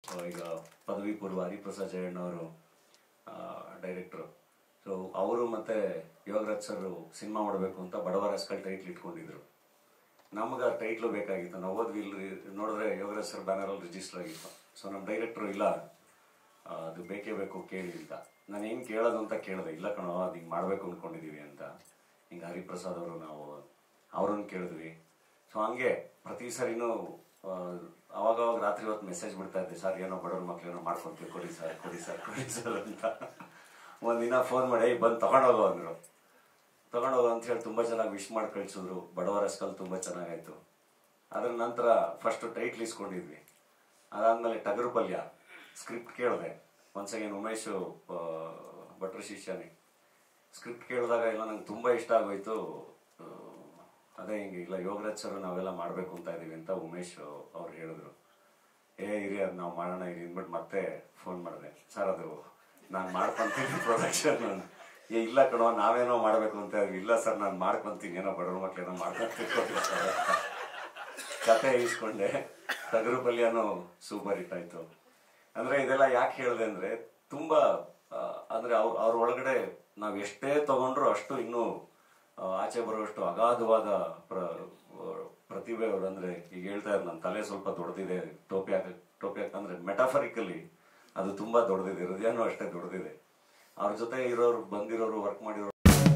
ಈಗ ಪದವಿ ಪೂರ್ವ ಹರಿಪ್ರಸಾದ್ ಜಯಣ್ಣವರು ಡೈರೆಕ್ಟ್ರು. ಸೊ ಅವರು ಮತ್ತು ಯೋಗರಾಜ್ ಸರ್ ಸಿನಿಮಾ ಮಾಡಬೇಕು ಅಂತ ಬಡವರ ಸ್ಕಲ್ ಟೈಟ್ಲ್ ಇಟ್ಕೊಂಡಿದ್ರು. ನಮ್ಗೆ ಆ ಟೈಟ್ಲು ಬೇಕಾಗಿತ್ತು. ನಾವು ಹೋದ್ವಿ, ಇಲ್ಲಿ ನೋಡಿದ್ರೆ ಯೋಗರಾಜ್ ಸರ್ ಬ್ಯಾನರಲ್ಲಿ ರಿಜಿಸ್ಟರ್ ಆಗಿತ್ತು. ಸೊ ನಮ್ಮ ಡೈರೆಕ್ಟ್ರು ಇಲ್ಲ ಅದು ಬೇಕೇ ಬೇಕು ಕೇಳಿ ಅಂತ. ನಾನು ಏನು ಕೇಳೋದು ಅಂತ ಕೇಳಿದೆ. ಇಲ್ಲ ಕಣೋ ಅದು ಹಿಂಗೆ ಮಾಡಬೇಕು ಅಂದ್ಕೊಂಡಿದ್ದೀವಿ ಅಂತ. ಹಿಂಗೆ ಹರಿಪ್ರಸಾದ್ ಅವರು ನಾವು ಅವ್ರನ್ನ ಕೇಳಿದ್ವಿ. ಸೊ ಹಂಗೆ ಪ್ರತಿ ಸರಿನೂ ಅವಾಗವಾಗ ರಾತ್ರಿ ಹೊತ್ತು ಮೆಸೇಜ್ ಬಿಡ್ತಾ ಇದ್ದೆ, ಸರ್ ಏನೋ ಬಡವ್ರ ಮಕ್ಳೇನೋ ಮಾಡ್ಕೊತೀವಿ, ಕೊಡಿ ಸರ್ ಕೊಡಿ ಸರ್ ಕೊಡಿ ಸರ್ ಅಂತ. ಒಂದಿನ ಫೋನ್ ಮಾಡಿ ಬಂದು ತೊಗೊಂಡೋಗೋ ಅಂದರು. ತೊಗೊಂಡೋಗೋ ಅಂತ ಹೇಳಿ ತುಂಬ ಚೆನ್ನಾಗಿ ವಿಶ್ ಮಾಡಿ ಕಳಿಸಿದ್ರು. ಬಡವರ ಸ್ಕಲ್ ತುಂಬ ಚೆನ್ನಾಗಾಯಿತು. ಅದ್ರ ನಂತರ ಫಸ್ಟು ಟೈಟ್ಲ್ ಇಸ್ಕೊಂಡಿದ್ವಿ. ಅದಾದಮೇಲೆ ಟಗರು ಪಲ್ಯ ಸ್ಕ್ರಿಪ್ಟ್ ಕೇಳಿದೆ. ಒನ್ಸ್ ಅಗೇನ್ ಉಮೇಶ್ ಭಟ್ರು ಶಿಷ್ಯನೇ ಸ್ಕ್ರಿಪ್ಟ್ ಕೇಳಿದಾಗ ಎಲ್ಲ ನಂಗೆ ತುಂಬ ಇಷ್ಟ ಆಗೋಯ್ತು. ಅದೇ ಹಿಂಗೆ ಇಲ್ಲ ಯೋಗರಾಜ್ ಸರ್ ನಾವೆಲ್ಲ ಮಾಡಬೇಕು ಅಂತ ಇದ್ದೀವಿ ಅಂತ ಉಮೇಶ್ ಅವ್ರು ಹೇಳಿದ್ರು. ಇರಿ ಅದು ನಾವು ಮಾಡೋಣ ಇರಿ ಅಂದ್ಬಿಟ್ಟು ಮತ್ತೆ ಫೋನ್ ಮಾಡಿದೆ. ಸರ್ ಅದು ನಾನು ಮಾಡ್ಕೊತೀನಿ ಪ್ರೊಡಕ್ಷನ್. ಇಲ್ಲ ಕಣೋ ನಾವೇನೋ ಮಾಡಬೇಕು ಅಂತ ಇದ್ವಿ. ಇಲ್ಲ ಸರ್ ನಾನು ಮಾಡ್ಕೊತೀನಿ, ಏನೋ ಬಡವ್ರ ಮಕ್ಳೇನೋ ಮಾಡ್ಕೊಂತಿರ್ಕೊತೀವಿ ಸರ್. ಕತೆ ಇಸ್ಕೊಂಡೆ. ಟಗರು ಪಲ್ಯನೂ ಸೂಪರ್ ಹಿಟ್ ಆಯಿತು. ಅಂದರೆ ಇದೆಲ್ಲ ಯಾಕೆ ಹೇಳಿದೆ ಅಂದರೆ ತುಂಬ ಅಂದರೆ ಅವ್ರ ಒಳಗಡೆ ನಾವು ಎಷ್ಟೇ ತಗೊಂಡ್ರು ಅಷ್ಟು ಇನ್ನೂ ಆಚೆ ಬರುವಷ್ಟು ಅಗಾಧವಾದ ಪ್ರತಿಭೆ ಅವರು. ಅಂದರೆ ಈಗ ಹೇಳ್ತಾ ಇದ್ರು ನನ್ನ ತಲೆ ಸ್ವಲ್ಪ ದೊಡ್ಡದಿದೆ, ಟೋಪಿ ಹಾಕಂದ್ರೆ ಮೆಟಾಫರಿಕಲಿ ಅದು ತುಂಬ ದೊಡ್ಡದಿದೆ, ಹೃದಯನೂ ಅಷ್ಟೇ ದೊಡ್ಡದಿದೆ. ಅವ್ರ ಜೊತೆ ಇರೋರು, ಬಂದಿರೋರು, ವರ್ಕ್ ಮಾಡಿರೋರು.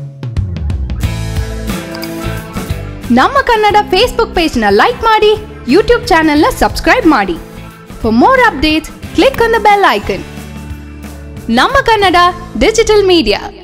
ನಮ್ಮ ಕನ್ನಡ ಫೇಸ್ಬುಕ್ ಪೇಜ್ ನ ಲೈಕ್ ಮಾಡಿ, ಯೂಟ್ಯೂಬ್ ಚಾನೆಲ್ ನ ಸಬ್ಸ್ಕ್ರೈಬ್ ಮಾಡಿ. For more updates click on the bell icon. ನಮ್ಮ ಕನ್ನಡ ಡಿಜಿಟಲ್ ಮೀಡಿಯಾ.